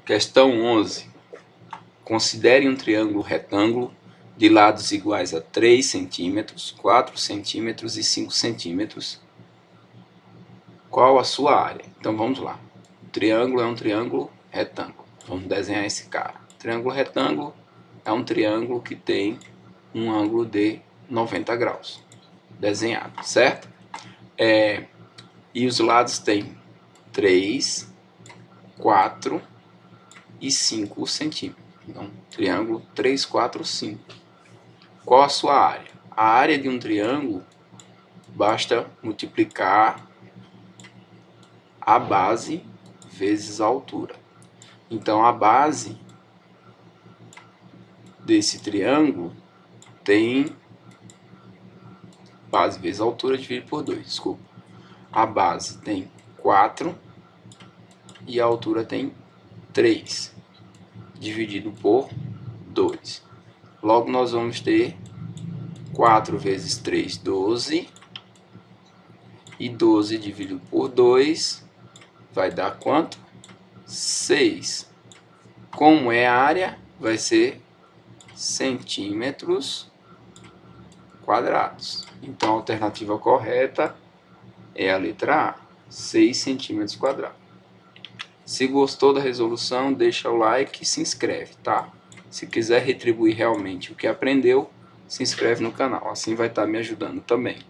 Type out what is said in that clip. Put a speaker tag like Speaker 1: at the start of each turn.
Speaker 1: Questão 11. Considere um triângulo retângulo de lados iguais a 3 centímetros, 4 centímetros e 5 centímetros. Qual a sua área? Então vamos lá. O triângulo é um triângulo retângulo. Vamos desenhar esse cara. Triângulo retângulo é um triângulo que tem um ângulo de 90 graus. Desenhado, certo? E os lados têm 3, 4 e 5 centímetros. Então, triângulo 3, 4, 5. Qual a sua área? A área de um triângulo, basta multiplicar a base vezes a altura. Então, a base desse triângulo tem base vezes a altura dividido por 2, desculpa. A base tem 4 e a altura tem 3, dividido por 2. Logo, nós vamos ter 4 vezes 3, 12. E 12 dividido por 2 vai dar quanto? 6. Como é a área? Vai ser centímetros quadrados. Então, a alternativa correta é a letra A, 6 centímetros quadrados. Se gostou da resolução, deixa o like e se inscreve, tá? Se quiser retribuir realmente o que aprendeu, se inscreve no canal. Assim vai estar me ajudando também.